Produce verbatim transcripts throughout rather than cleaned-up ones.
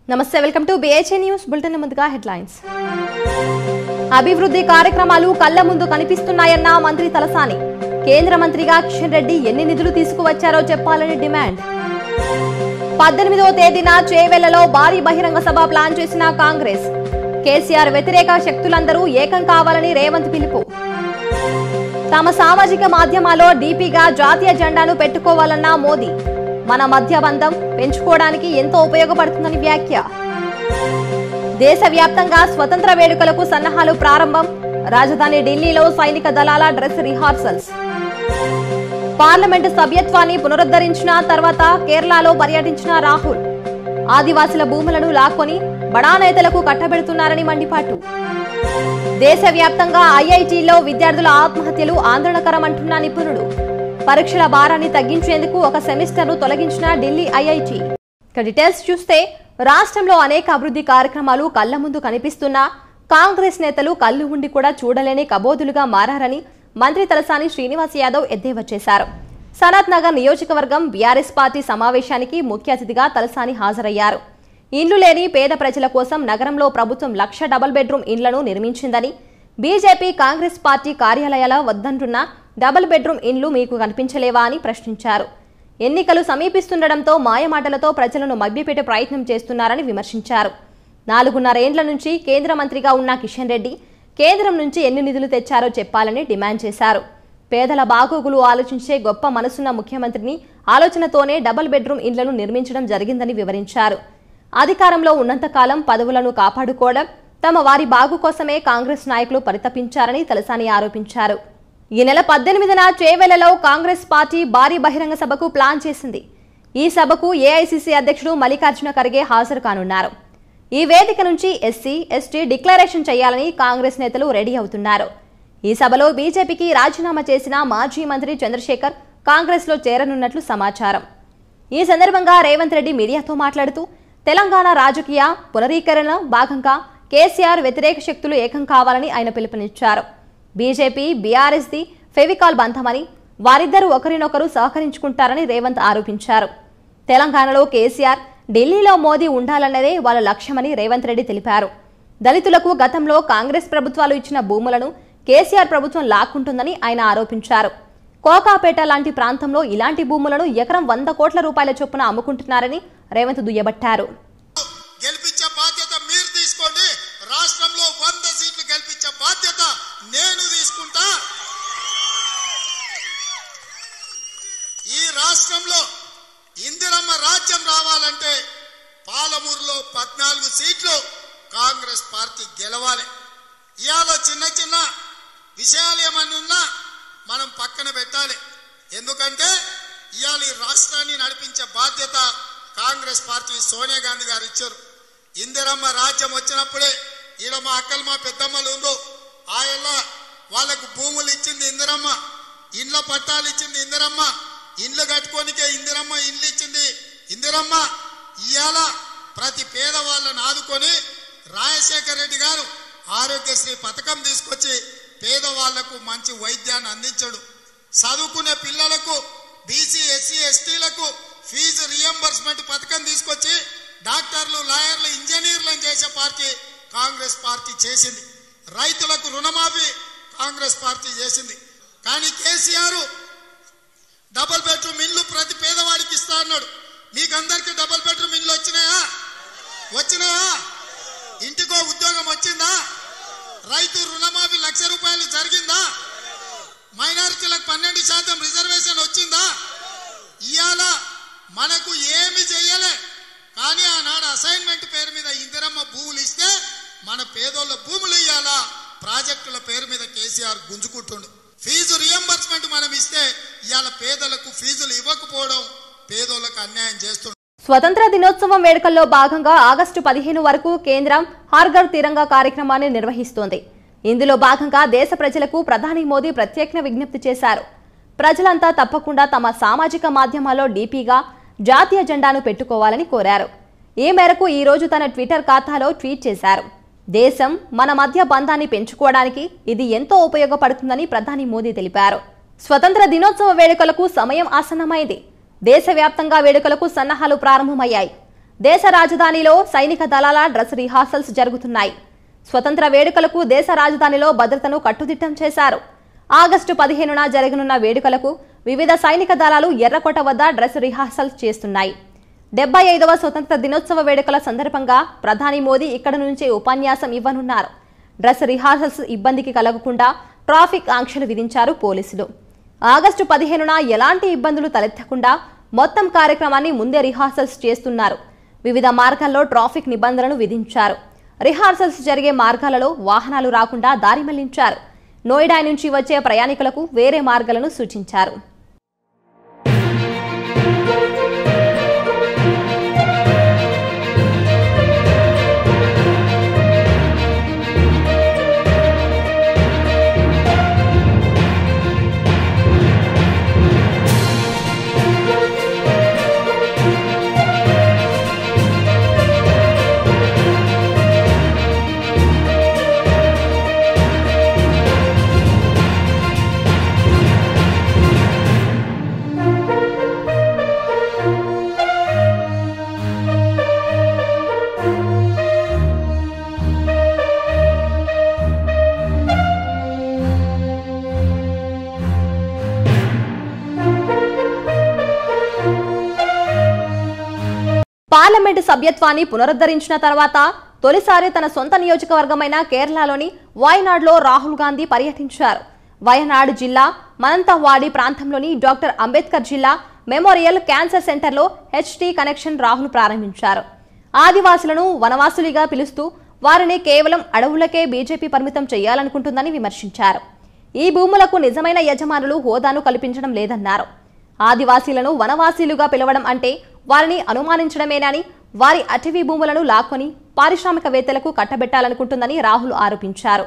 నమస్తే welcome to BHA news bulletin. ముందుగా headlines. అభివృద్ధి కార్యక్రమాలు కళ్ల ముందు కనిపిస్తున్నాయన్న మంత్రి తలసాని. కేంద్ర మంత్రిగా కిషన్ రెడ్డి ఎన్ని నిధులు తీసుకువచ్చారో చెప్పాలని డిమాండ్. పద్దెనిమిదవ తేదీన చేవెళ్లలో భారీ బహిరంగ సభ ప్లాన్ చేసిన కాంగ్రెస్. కేసీఆర్ వ్యతిరేక శక్తులందరూ ఏకం కావాలని రేవంత్ పిలుపు. తమ సామాజిక మాధ్యమాల్లో డీపీగా జాతీయ జెండాను పెట్టుకోవాలన్న మోదీ. మన మధ్య బంధం పెంచుకోవడానికి ఎంతో ఉపయోగపడుతుందని వ్యాఖ్య. దేశవ్యాప్తంగా స్వతంత్ర వేడుకలకు సన్నాహాలు ప్రారంభం. రాజధాని ఢిల్లీలో సైనిక దళాల డ్రెస్ రిహార్సల్స్. పార్లమెంటు సభ్యత్వాన్ని పునరుద్ధరించిన తర్వాత కేరళలో పర్యటించిన రాహుల్. ఆదివాసుల భూములను లాక్కొని బడా నేతలకు కట్టబెడుతున్నారని మండిపాటు. దేశవ్యాప్తంగా ఐఐటీల్లో విద్యార్థుల ఆత్మహత్యలు ఆందోళనకరమంటున్న నిపుణుడు. పరీక్షల భారాన్ని తగ్గించేందుకు ఒక సెమిస్టర్ను తొలగించిన ఢిల్లీ ఐఐటీ. ఇక డీటెయిల్స్ చూస్తే రాష్ట్రంలో అనేక అభివృద్ధి కార్యక్రమాలు కళ్ల ముందు కనిపిస్తున్నా కాంగ్రెస్ నేతలు కళ్లు ఉండి కూడా చూడలేని కబోదులుగా మారారని మంత్రి తలసాని శ్రీనివాస్ యాదవ్ ఎద్దేవా చేశారు. సనత్ నగర్ నియోజకవర్గం బీఆర్ఎస్ పార్టీ సమావేశానికి ముఖ్య అతిథిగా తలసాని హాజరయ్యారు. ఇండ్లు లేని పేద ప్రజల కోసం నగరంలో ప్రభుత్వం లక్ష డబుల్ బెడ్రూమ్ ఇండ్లను నిర్మించిందని, బీజేపీ కాంగ్రెస్ పార్టీ కార్యాలయాల వద్దంటున్న డబుల్ బెడ్రూమ్ ఇండ్లు మీకు కనిపించలేవా అని ప్రశ్నించారు. ఎన్నికలు సమీపిస్తుండటంతో మాయమాటలతో ప్రజలను మభ్యపెట్టే ప్రయత్నం చేస్తున్నారని విమర్శించారు. నాలుగున్నరేండ్ల నుంచి కేంద్ర మంత్రిగా ఉన్న కిషన్ రెడ్డి కేంద్రం నుంచి ఎన్ని నిధులు తెచ్చారో చెప్పాలని డిమాండ్ చేశారు. పేదల బాగోగులు ఆలోచించే గొప్ప మనసున్న ముఖ్యమంత్రిని ఆలోచనతోనే డబుల్ బెడ్రూమ్ ఇండ్లను నిర్మించడం జరిగిందని వివరించారు. అధికారంలో ఉన్నంతకాలం పదవులను కాపాడుకోవడం, తమ వారి బాగు కోసమే కాంగ్రెస్ నాయకులు పరితపించారని తలసాని ఆరోపించారు. ఈ నెల పద్దెనిమిదిన చేవెళ్లలో కాంగ్రెస్ పార్టీ భారీ బహిరంగ సభకు ప్లాన్ చేసింది. ఈ సభకు ఏఐసీసీ అధ్యక్షుడు మల్లికార్జున ఖర్గే హాజరు కానున్నారు. ఈ వేదిక నుంచి ఎస్సీ ఎస్టీ డిక్లరేషన్ చేయాలని కాంగ్రెస్ నేతలు రెడీ అవుతున్నారు. ఈ సభలో బీజేపీకి రాజీనామా చేసిన మాజీ మంత్రి చంద్రశేఖర్ కాంగ్రెస్ లో చేరనున్నట్లు సమాచారం. ఈ సందర్భంగా రేవంత్ రెడ్డి మీడియాతో మాట్లాడుతూ తెలంగాణ రాజకీయ పునరీకరణ భాగంగా కేసీఆర్ వ్యతిరేక శక్తులు ఏకం కావాలని ఆయన పిలుపునిచ్చారు. బీజేపీ బీఆర్ఎస్ ది ఫెవికాల్ బంధమని, వారిద్దరూ ఒకరినొకరు సహకరించుకుంటారని రేవంత్ ఆరోపించారు. తెలంగాణలో కేసీఆర్, ఢిల్లీలో మోదీ ఉండాలన్నదే వాళ్ళ లక్ష్యమని రేవంత్ రెడ్డి తెలిపారు. దళితులకు గతంలో కాంగ్రెస్ ప్రభుత్వాలు ఇచ్చిన భూములను కేసీఆర్ ప్రభుత్వం లాక్కుంటుందని ఆయన ఆరోపించారు. కోకాపేట లాంటి ప్రాంతంలో ఇలాంటి భూములను ఎకరం వంద కోట్ల రూపాయల చొప్పున అమ్ముకుంటున్నారని రేవంత్ దుయ్యబట్టారు. గెలిపించే బాధ్యత మీరు తీసుకోండి. రాష్ట్రంలో వంద సీట్లు గెలిపించే బాధ్యత నేను తీసుకుంటా. ఈ రాష్ట్రంలో ఇందిరమ్మ రాజ్యం రావాలంటే పాలమూరులో పద్నాలుగు సీట్లు కాంగ్రెస్ పార్టీ గెలవాలి. ఇవాళ చిన్న చిన్న విషయాలు ఏమన్నా ఉన్నా మనం పక్కన పెట్టాలి. ఎందుకంటే ఇవాళ ఈ రాష్ట్రాన్ని నడిపించే బాధ్యత కాంగ్రెస్ పార్టీ సోనియా గాంధీ గారు ఇచ్చారు. ఇందిరమ్మ రాజ్యం వచ్చినప్పుడే ఈడ మా అక్కలు మా పెద్దమ్మలు ఉందో ఆయన వాళ్ళకు భూములు ఇచ్చింది ఇందిరమ్మ, ఇండ్ల పట్టాలు ఇచ్చింది ఇందిరమ్మ, ఇండ్లు కట్టుకోనికే ఇందిరమ్మ ఇండ్లు ఇచ్చింది ఇందిరమ్మ. ఇవాళ ప్రతి పేదవాళ్ళని ఆదుకొని రాజశేఖర రెడ్డి గారు ఆరోగ్యశ్రీ పథకం తీసుకొచ్చి పేదవాళ్లకు మంచి వైద్యాన్ని అందించాడు. చదువుకునే పిల్లలకు బీసీ ఎస్సీ ఎస్టీలకు ఫీజు రియంబర్స్మెంట్ పథకం తీసుకొచ్చి డాక్టర్లు లాయర్లు ఇంజనీర్లను చేసే పార్టీ కాంగ్రెస్ పార్టీ చేసింది. రైతులకు రుణమాఫీ కాంగ్రెస్ పార్టీ చేసింది. కానీ కేసీఆర్ డబుల్ బెడ్రూమ్ ఇల్లు ప్రతి పేదవాడికి ఇస్తా అన్నాడు. మీకందరికి డబుల్ బెడ్రూమ్ ఇల్లు వచ్చినాయా? వచ్చినాయా? ఇంటికో ఉద్యోగం వచ్చిందా? రైతు రుణమాఫీ లక్ష రూపాయలు జరిగిందా? మైనారిటీలకు పన్నెండు శాతం రిజర్వేషన్ వచ్చిందా? ఇవాళ మనకు ఏమి చెయ్యలే. కానీ ఆనాడు అసైన్మెంట్ పేరు మీద ఇందిరమ్మ భూములు ఇస్తే మన పేదోళ్ళ భూములు ఇవ్వాలా ప్రాజెక్టుల పేరు మీద కేసీఆర్ గుంజుకుంటుండు. ఫీజు రియంబర్స్మెంట్ మనం ఇస్తే ఇవాళ పేదలకు ఫీజులు ఇవ్వకపోవడం పేదోళ్లకు అన్యాయం చేస్తుంది. స్వతంత్ర దినోత్సవం వేడుకల్లో భాగంగా ఆగస్టు పదిహేను వరకు కేంద్రం హర్ ఘర్ తిరంగా కార్యక్రమాన్ని నిర్వహిస్తోంది. ఇందులో భాగంగా దేశ ప్రజలకు ప్రధాని మోదీ ప్రత్యేక విజ్ఞప్తి చేశారు. ప్రజలంతా తప్పకుండా తమ సామాజిక మాధ్యమాల్లో డీపీగా జాతీయ జెండాను పెట్టుకోవాలని కోరారు. ఈ మేరకు ఈ రోజు తన ట్విట్టర్ ఖాతాలో ట్వీట్ చేశారు. దేశం మన మధ్య బంధాన్ని పెంచుకోవడానికి ఇది ఎంతో ఉపయోగపడుతుందని ప్రధాని మోదీ తెలిపారు. స్వతంత్ర దినోత్సవ వేడుకలకు సమయం ఆసన్నమైంది. దేశవ్యాప్తంగా వేడుకలకు సన్నాహాలు ప్రారంభమయ్యాయి. దేశ రాజధానిలో సైనిక దళాల డ్రెస్ రిహార్సల్స్ జరుగుతున్నాయి. స్వతంత్ర వేడుకలకు దేశ రాజధానిలో భద్రతను కట్టుదిట్టం చేశారు. ఆగస్టు పదిహేనున జరగనున్న వేడుకలకు వివిధ సైనిక దళాలు ఎర్రకోట వద్ద డ్రెస్ రిహార్సల్స్ చేస్తున్నాయి. డెబ్బై ఐదవ స్వతంత్ర దినోత్సవ వేడుకల సందర్భంగా ప్రధాని మోదీ ఇక్కడ నుంచే ఉపన్యాసం ఇవ్వనున్నారు. డ్రెస్ రిహార్సల్స్ ఇబ్బందికి కలగకుండా ట్రాఫిక్ ఆంక్షలు విధించారు పోలీసులు. ఆగస్టు పదిహేనున ఎలాంటి ఇబ్బందులు తలెత్తకుండా మొత్తం కార్యక్రమాన్ని ముందే రిహార్సల్స్ చేస్తున్నారు. వివిధ మార్గాల్లో ట్రాఫిక్ నిబంధనలు విధించారు. రిహార్సల్స్ జరిగే మార్గాలలో వాహనాలు రాకుండా దారి మళ్లించారు. నోయిడా నుంచి వచ్చే ప్రయాణికులకు వేరే మార్గాలను సూచించారు. పార్లమెంటు సభ్యత్వాన్ని పునరుద్ధరించిన తర్వాత తొలిసారి తన సొంత నియోజకవర్గమైన కేరళలోని వయనాడ్లో రాహుల్ గాంధీ పర్యటించారు. వయనాడ్ జిల్లా మనంతవాడి ప్రాంతంలోని డాక్టర్ అంబేద్కర్ జిల్లా మెమోరియల్ క్యాన్సర్ సెంటర్లో హెచ్టీ కనెక్షన్ రాహుల్ ప్రారంభించారు. ఆదివాసులను వనవాసులుగా పిలుస్తూ వారిని కేవలం అడవులకే బీజేపీ పరిమితం చేయాలనుకుంటుందని విమర్శించారు. ఈ భూములకు నిజమైన యజమానులు హోదాను కల్పించడం లేదన్నారు. ఆదివాసీలను వనవాసీలుగా పిలవడం అంటే వారిని అనుమానించడమేనని, వారి అటవీ భూములను లాక్కొని పారిశ్రామికవేత్తలకు కట్టబెట్టాలనుకుంటుందని రాహుల్ ఆరోపించారు.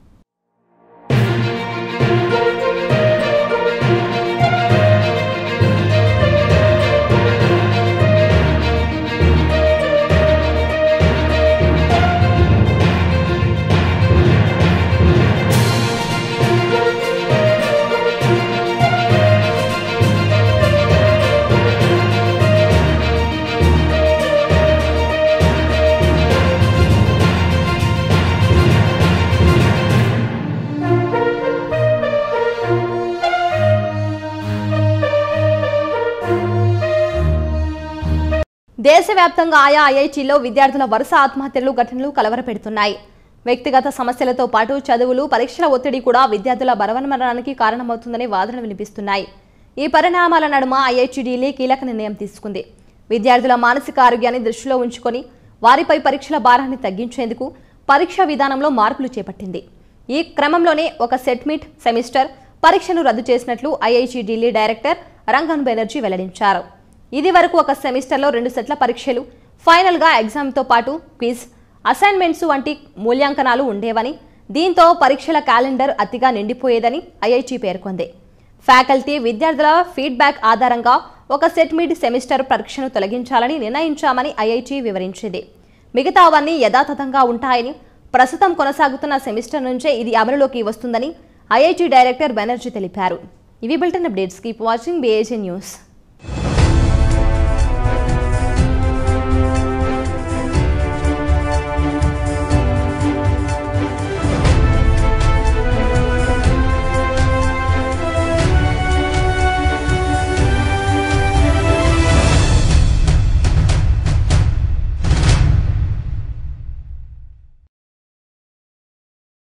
దేశవ్యాప్తంగా ఆయా ఐఐటీల్లో విద్యార్థుల వరుస ఆత్మహత్యలు ఘటనలు కలవరపెడుతున్నాయి. వ్యక్తిగత సమస్యలతో పాటు చదువులు, పరీక్షల ఒత్తిడి కూడా విద్యార్థుల బలవన్మరణానికి కారణమవుతుందని వాదనలు వినిపిస్తున్నాయి. ఈ పరిణామాల నడుమ ఐఐటీ ఢిల్లీ కీలక నిర్ణయం తీసుకుంది. విద్యార్థుల మానసిక ఆరోగ్యాన్ని దృష్టిలో ఉంచుకొని వారిపై పరీక్షల భారాన్ని తగ్గించేందుకు పరీక్షా విధానంలో మార్పులు చేపట్టింది. ఈ క్రమంలోనే ఒక సెట్మిట్ సెమిస్టర్ పరీక్షను రద్దు చేసినట్లు ఐఐటీ ఢిల్లీ డైరెక్టర్ రంగన్ బెనర్జీ వెల్లడించారు. ఇది వరకు ఒక సెమిస్టర్లో రెండు సెట్ల పరీక్షలు, ఫైనల్గా ఎగ్జామ్తో పాటు క్విజ్, అసైన్మెంట్స్ వంటి మూల్యాంకనాలు ఉండేవని, దీంతో పరీక్షల క్యాలెండర్ అతిగా నిండిపోయేదని ఐఐటీ పేర్కొంది. ఫ్యాకల్టీ, విద్యార్థుల ఫీడ్బ్యాక్ ఆధారంగా ఒక సెట్ మిడ్ సెమిస్టర్ పరీక్షను తొలగించాలని నిర్ణయించామని ఐఐటీ వివరించింది. మిగతావన్నీ యథాతథంగా ఉంటాయని, ప్రస్తుతం కొనసాగుతున్న సెమిస్టర్ నుంచే ఇది అమలులోకి వస్తుందని ఐఐటీ డైరెక్టర్ బెనర్జీ తెలిపారు. ఇవి bulletin updates. Keep watching BAG news.